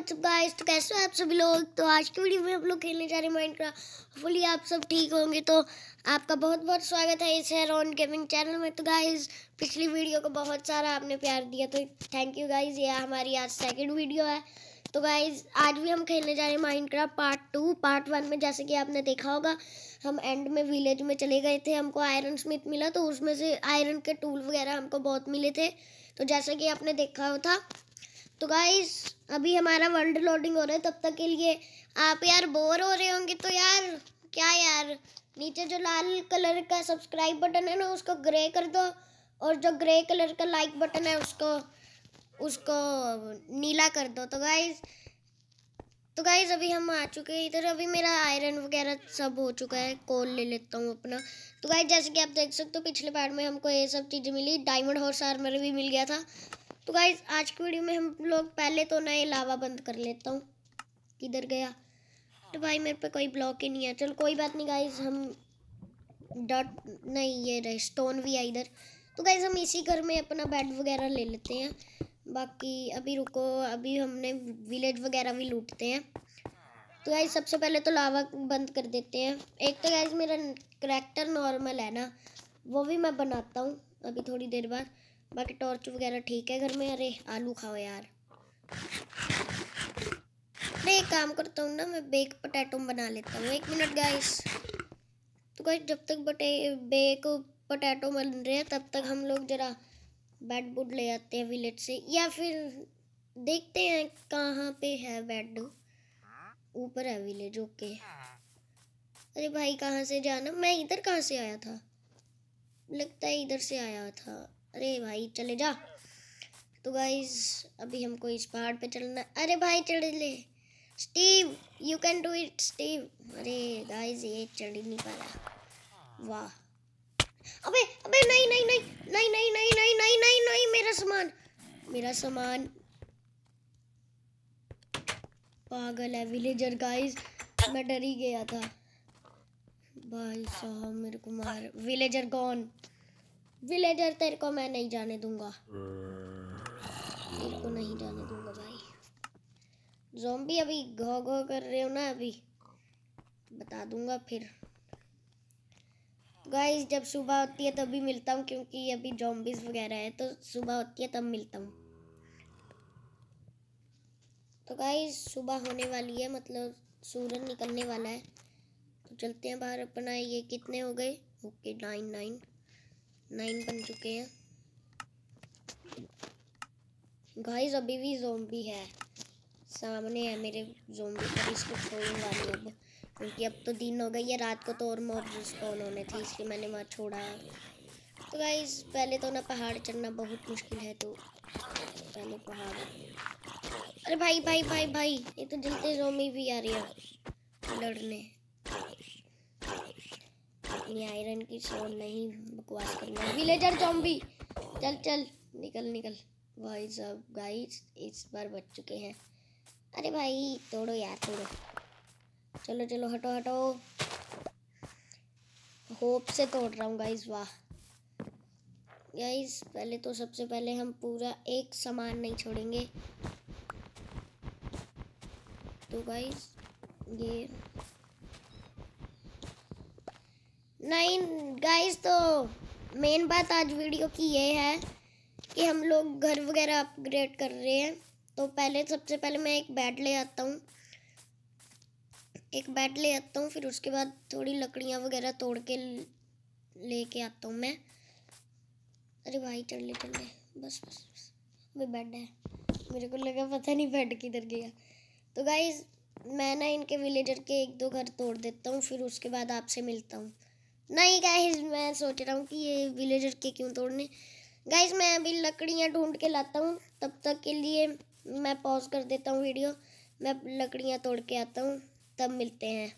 WhatsApp guys. तो कैसे हो आप सभी लोग। तो आज की वीडियो में हम लोग खेलने जा रहे हैं माइनक्राफ्ट। फुली आप सब ठीक होंगे। तो आपका बहुत बहुत स्वागत है इस हेरोन गेमिंग चैनल में। तो गाइस पिछली वीडियो को बहुत सारा आपने प्यार दिया, तो थैंक यू गाइस। ये हमारी आज सेकंड वीडियो है। तो गाइस आज भी हम खेलने जा रहे हैं माइनक्राफ्ट पार्ट 2। पार्ट 1 में जैसे कि आपने देखा होगा, हम एंड में विलेज में चले गए थे, हमको आयरन स्मिथ मिला, तो उसमें से आयरन के टूल वगैरह हमको बहुत मिले थे। तो जैसा कि आपने देखा था, तो गाइस अभी हमारा वर्ल्ड लोडिंग हो रहा है। तब तक के लिए आप यार बोर हो रहे होंगे, तो यार क्या यार, नीचे जो लाल कलर का सब्सक्राइब बटन है ना, उसको ग्रे कर दो, और जो ग्रे कलर का लाइक बटन है उसको नीला कर दो। तो गाइस अभी हम आ चुके हैं इधर। अभी मेरा आयरन वगैरह सब हो चुका है। कोल ले लेता हूँ अपना। तो गाइस जैसे कि आप देख सकते हो, पिछले पार्ट में हमको ये सब चीज़ें मिली। डायमंड हॉर्स आर्मर भी मिल गया था। तो गाइस आज की वीडियो में हम लोग पहले तो नए लावा बंद कर लेता हूँ। किधर गया? तो भाई मेरे पे कोई ब्लॉक ही नहीं है। चलो कोई बात नहीं गाइस, हम डॉट नहीं, ये रहे स्टोन भी है इधर। तो गाइस हम इसी घर में अपना बेड वगैरह ले लेते हैं। बाकी अभी रुको, अभी हमने विलेज वगैरह भी लूटते हैं। तो गाइस सबसे पहले तो लावा बंद कर देते हैं। एक तो गाइस मेरा करैक्टर नॉर्मल है ना, वो भी मैं बनाता हूँ अभी थोड़ी देर बाद। बाकी टॉर्च वगैरह ठीक है घर में। अरे आलू खाओ यार। अरे एक काम करता हूँ ना, मैं बेक पोटैटो बना लेता हूँ। 1 मिनट गाइस। तो गाइस जब तक बेक पोटैटो बन रहे हैं, तब तक हम लोग जरा बेड बुड ले आते हैं विलेज से, या फिर देखते हैं कहाँ पे है बेड। ऊपर है विलेज, ओके। अरे भाई कहाँ से जाना, मैं इधर कहाँ से आया था, लगता है इधर से आया था। अरे भाई चले जा। तो गाइस अभी हमको इस पहाड़ पे चलना। अरे भाई चढ़ ले Steve, you can do it Steve. अरे गाइस ये चढ़ ही नहीं पा रहा। वाह। अबे अबे नहीं नहीं नहीं नहीं नहीं नहीं नहीं नहीं नहीं नहीं, मेरा सामान। पागल है विलेजर गाइस, मैं डर ही गया था। भाई साहब मेरे को मार। Villager gone. विलेजर तेरे को मैं नहीं जाने दूंगा, तेरे को नहीं जाने दूंगा भाई। ज़ॉम्बी अभी घो घो कर रहे हो ना, अभी बता दूंगा फिर। गाइस जब सुबह होती है तभी मिलता हूँ, क्योंकि अभी ज़ॉम्बीज वगैरह है, तो सुबह होती है तब मिलता हूँ। तो गाइस सुबह होने वाली है, मतलब सूरज निकलने वाला है। तो चलते हैं बाहर अपना। ये कितने हो गए? ओके 9 बन चुके हैं। गाइस अभी भी ज़ॉम्बी है सामने, है मेरे ज़ॉम्बी पर। इसको छोड़ूंगा नहीं अब, क्योंकि अब तो दिन हो गई है। रात को तो और मॉब्स स्पॉन होने थे, इसलिए मैंने वहाँ छोड़ा है। तो गाइस पहले तो ना पहाड़ चढ़ना बहुत मुश्किल है, तो पहले पहाड़। अरे भाई भाई भाई भाई, ये तो जलते ज़ॉम्बी भी आ रही है लड़ने। अपनी आयरन की सोल नहीं बकवास करना। विलेजर ज़ॉम्बी चल चल निकल निकल। भाई साहब गाइस इस बार बच चुके हैं। अरे भाई तोड़ो यार तोड़ो। चलो चलो हटो हटो। होप से तोड़ रहा हूँ गाइस। वाह गाइस, पहले तो सबसे पहले हम पूरा एक सामान नहीं छोड़ेंगे। तो गाइस ये नहीं गाइस, तो मेन बात आज वीडियो की ये है कि हम लोग घर वगैरह अपग्रेड कर रहे हैं। तो पहले सबसे पहले मैं एक बेड ले आता हूँ, फिर उसके बाद थोड़ी लकड़ियाँ वगैरह तोड़ के लेके आता हूँ मैं। अरे भाई चल ले बस बस बस। वो बेड है, मेरे को लगा पता नहीं बेड किधर गया। तो गाइस मैं ना इनके विलेजर के 1-2 घर तोड़ देता हूँ, फिर उसके बाद आपसे मिलता हूँ। नहीं गाइस मैं सोच रहा हूँ कि ये विलेजर के क्यों तोड़ने। गाइस मैं अभी लकड़ियाँ ढूंढ के लाता हूँ, तब तक के लिए मैं पॉज कर देता हूँ वीडियो। मैं लकड़ियाँ तोड़ के आता हूँ, तब मिलते हैं।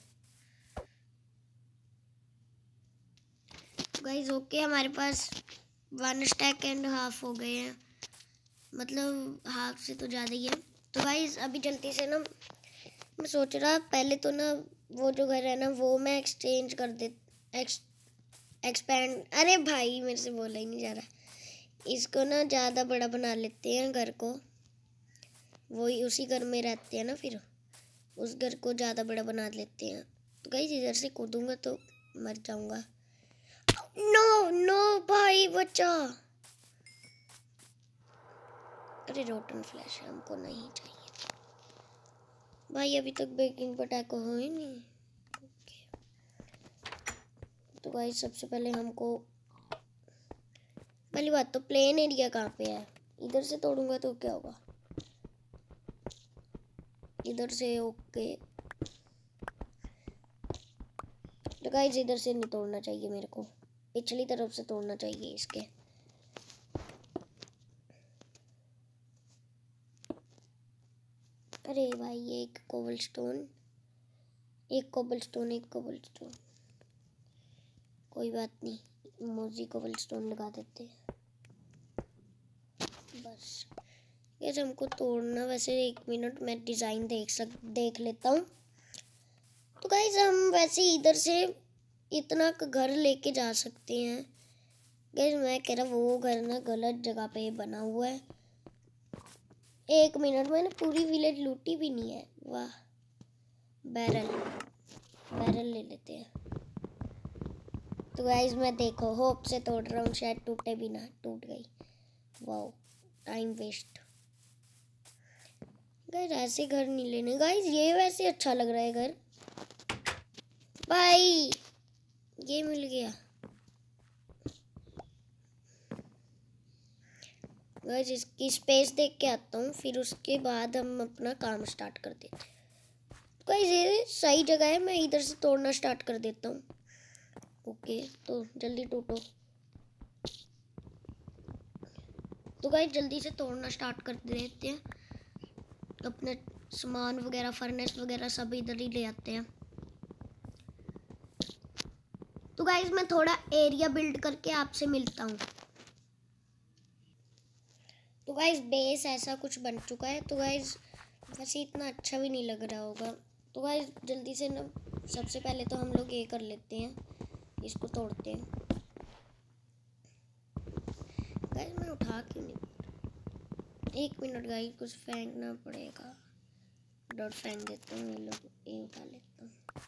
गाइस ओके, हमारे पास 1.5 स्टैक हो गए हैं, मतलब हाफ से तो ज़्यादा ही है। तो गाइस अभी जल्दी से ना, मैं सोच रहा पहले तो ना वो जो घर है ना, वो मैं एक्सचेंज कर दे एक्सपैंड। अरे भाई मेरे से बोला ही नहीं जा रहा। इसको ना ज़्यादा बड़ा बना लेते हैं घर को। वही उसी घर में रहते हैं ना, फिर उस घर को ज़्यादा बड़ा बना लेते हैं। तो गाइस इधर से कूदूंगा तो मर जाऊंगा। नो नो भाई बचा। अरे रोटन फ्लैश हमको नहीं चाहिए भाई, अभी तक बेकिंग पोटैटो हो ही नहीं। तो गाइस सबसे पहले हमको, पहली बात तो प्लेन एरिया कहाँ पे है? इधर से तोड़ूंगा तो क्या होगा? इधर से ओके। तो गाइस इधर से नहीं तोड़ना चाहिए मेरे को, पिछली तरफ से तोड़ना चाहिए इसके। अरे भाई ये एक कोबलस्टोन, एक कोबलस्टोन, कोई बात नहीं, मोजी कोबलस्टोन लगा देते हैं बस। ये हमको तोड़ना, वैसे 1 मिनट में डिज़ाइन देख लेता हूँ। तो गाइस हम वैसे इधर से इतना घर लेके जा सकते हैं। गाइस मैं कह रहा वो घर ना गलत जगह पे बना हुआ है। 1 मिनट मैंने पूरी विलेज लूटी भी नहीं है। वाह, बैरल ले लेते हैं। तो गाइस मैं देखो होप से तोड़ रहा हूँ, शायद टूटे भी ना, टूट गई। वाह टाइम वेस्ट। गाइस ऐसे घर नहीं लेने गाइस, ये वैसे अच्छा लग रहा है घर। भाई ये मिल गया गाइस, इसकी स्पेस देख के आता हूँ, फिर उसके बाद हम अपना काम स्टार्ट कर देते हैं। गाइस ये सही जगह है, मैं इधर से तोड़ना स्टार्ट कर देता हूँ। ओके तो जल्दी टूटो। तो गाइस जल्दी से तोड़ना स्टार्ट कर देते हैं। अपने सामान वगैरह, फर्नेस वगैरह सब इधर ही ले आते हैं। तो गाइस मैं थोड़ा एरिया बिल्ड करके आपसे मिलता हूँ। तो गाइस बेस ऐसा कुछ बन चुका है। तो गाइस वैसे इतना अच्छा भी नहीं लग रहा होगा। तो गाइस जल्दी से ना, सबसे पहले तो हम लोग ये कर लेते हैं, इसको तोड़ते हैं। गाइस मैं उठा क्यों नहीं, 1 मिनट गाइस, कुछ फेंकना पड़ेगा। डॉट फेंक देता हूँ, ये लोग ये उठा लेता हूँ।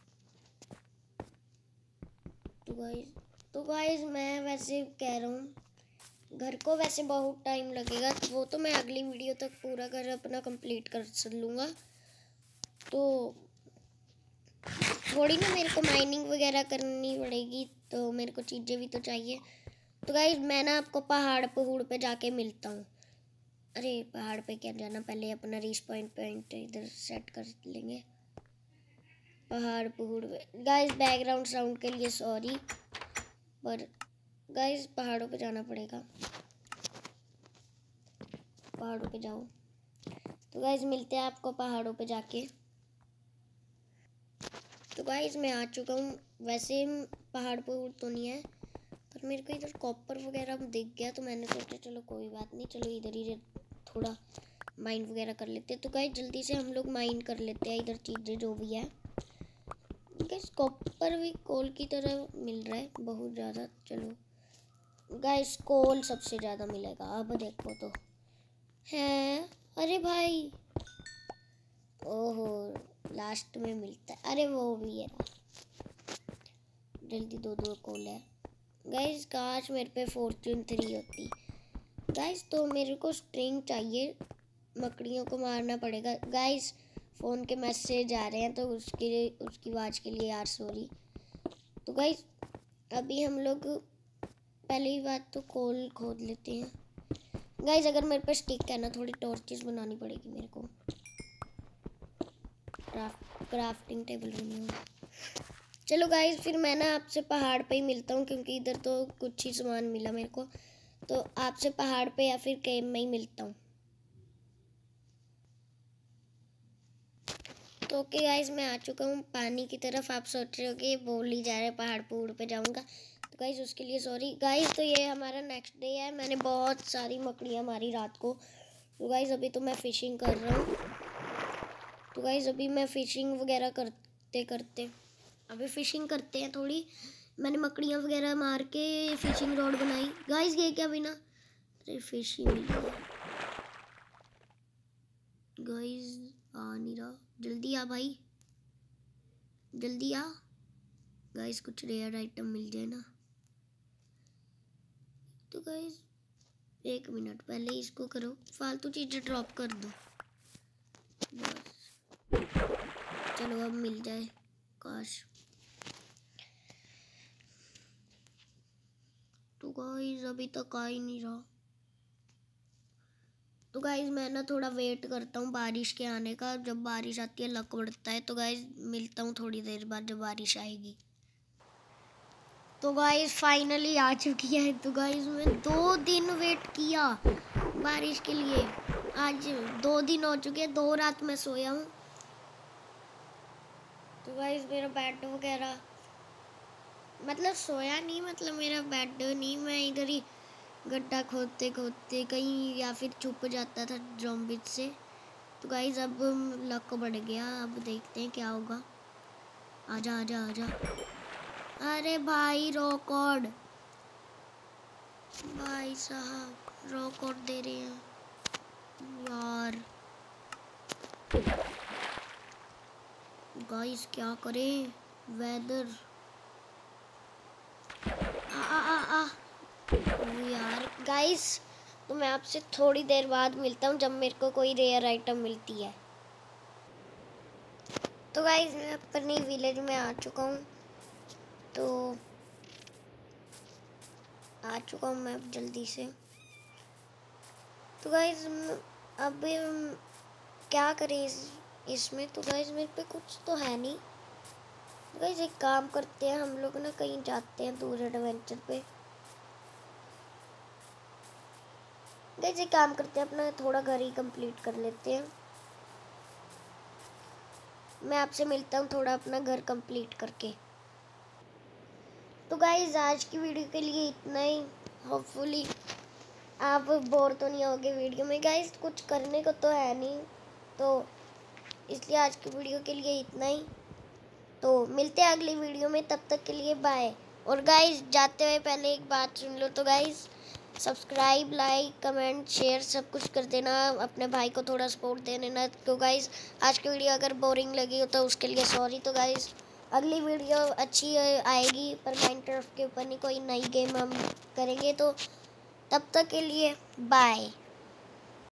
तो गाइस मैं वैसे कह रहा हूँ घर को वैसे बहुत टाइम लगेगा, वो तो मैं अगली वीडियो तक पूरा घर अपना कंप्लीट कर लूँगा। तो थोड़ी ना मेरे को माइनिंग वगैरह करनी पड़ेगी, तो मेरे को चीज़ें भी तो चाहिए। तो गाइस मैं ना आपको पहाड़ पे जाके मिलता हूँ। अरे पहाड़ पे क्या जाना, पहले अपना रिस्पॉइंट पॉइंट इधर सेट कर लेंगे। पहाड़ पे गाइस बैकग्राउंड साउंड के लिए सॉरी, पर गाइस पहाड़ों पे जाना पड़ेगा। पहाड़ों पे जाओ। तो गाइस मिलते हैं आपको पहाड़ों पे जाके। तो गाइस मैं आ चुका हूँ। वैसे पहाड़ पे तो नहीं है, पर मेरे को इधर कॉपर वगैरह दिख गया, तो मैंने सोचा चलो कोई बात नहीं, चलो इधर ही थोड़ा माइन वगैरह कर लेते हैं। तो गाइस जल्दी से हम लोग माइन कर लेते हैं इधर चीज़ें जो भी है। गाइस कॉपर भी कोल की तरह मिल रहा है बहुत ज़्यादा। चलो गाइस कोल सबसे ज़्यादा मिलेगा, अब देखो तो है। अरे भाई ओहो लास्ट में मिलता है। अरे वो भी है, जल्दी 2 कोल है। गाइस काश मेरे पे फॉर्च्यून 3 होती। गाइस तो मेरे को स्ट्रिंग चाहिए, मकड़ियों को मारना पड़ेगा। गाइस फ़ोन के मैसेज आ रहे हैं, तो उसकी आवाज़ के लिए यार सॉरी। तो गाइस अभी हम लोग पहली बात तो कोल खोद लेते हैं। गाइस अगर मेरे पे स्टिक है ना, थोड़ी टॉर्चेस बनानी पड़ेगी मेरे को। क्राफ्टिंग टेबल बनी हो। चलो गाइस फिर मैं ना आपसे पहाड़ पे ही मिलता हूँ, क्योंकि इधर तो कुछ ही सामान मिला मेरे को। तो आपसे पहाड़ पे या फिर केव में ही मिलता हूँ। तो ओके गाइस मैं आ चुका हूँ पानी की तरफ। आप सोच रहे हो कि बोल ही जा रहे पहाड़ पे जाऊँगा, तो गाइस उसके लिए सॉरी। गाइस तो ये हमारा नेक्स्ट डे है। मैंने बहुत सारी मकड़ियाँ मारी रात को। तो गाइस अभी तो मैं फ़िशिंग कर रहा हूँ। तो गाइस अभी मैं फ़िशिंग वगैरह करते अभी फ़िशिंग करते हैं थोड़ी। मैंने मकड़ियाँ वगैरह मार के फ़िशिंग रॉड बनाई। गाइस ये क्या बिना, अरे फिश ही मिल गया गाइस आ नहीं रहा, जल्दी आ भाई, जल्दी आ गाइस, कुछ रेयर आइटम मिल जाए ना। तो गाइस 1 मिनट पहले इसको करो, फालतू चीज़ें ड्रॉप कर दो बस। चलो अब मिल जाए, काश। तो गाइस अभी तक आ ही नहीं रहा। तो गाइस मैं ना थोड़ा वेट करता हूँ बारिश के आने का। जब बारिश आती है लक बढ़ता है। तो गाइस मिलता हूँ थोड़ी देर बाद जब बारिश आएगी। तो गाइस फाइनली आ चुकी है। तो गाइस मैं 2 दिन वेट किया बारिश के लिए। आज 2 दिन हो चुके हैं, 2 रात में सोया हूँ। तो गाइस मेरा बेड वगैरह, मतलब सोया नहीं, मतलब मेरा बेड नहीं, मैं इधर ही गड्ढा खोदते खोदते कहीं या फिर छुप जाता था ज़ॉम्बी से। तो गाइस अब लक बढ़ गया, अब देखते हैं क्या होगा। आजा आजा आजा, अरे भाई रॉकॉर्ड, भाई साहब रॉकॉर्ड दे रहे हैं यार। गाइस क्या करें, वेदर आ यार। गाइस तो मैं आपसे थोड़ी देर बाद मिलता हूँ जब मेरे को कोई रेयर आइटम मिलती है। तो गाइस मैं अपनी विलेज में आ चुका हूँ। तो आ चुका हूँ मैं अब जल्दी से। तो गाइस अब क्या करें इसमें। तो गाइस मेरे पे कुछ तो है नहीं। तो गाइस एक काम करते हैं, हम लोग ना कहीं जाते हैं दूर एडवेंचर पे। गाइस एक काम करते हैं, अपना थोड़ा घर ही कंप्लीट कर लेते हैं। मैं आपसे मिलता हूँ थोड़ा अपना घर कंप्लीट करके। तो गाइस आज की वीडियो के लिए इतना ही। होपफुली आप बोर तो नहीं होगे वीडियो में। गाइस कुछ करने को तो है नहीं, तो इसलिए आज की वीडियो के लिए इतना ही। तो मिलते हैं अगली वीडियो में, तब तक के लिए बाय। और गाइस जाते हुए पहले एक बात सुन लो। तो guys subscribe, like, comment, share सब कुछ कर देना। अपने भाई को थोड़ा सपोर्ट दे देना। तो गाइस आज की वीडियो अगर बोरिंग लगी हो तो उसके लिए सॉरी। तो गाइस अगली वीडियो अच्छी आएगी, पर माइनक्राफ्ट के ऊपर नहीं, कोई नई गेम हम करेंगे। तो तब तक के लिए बाय।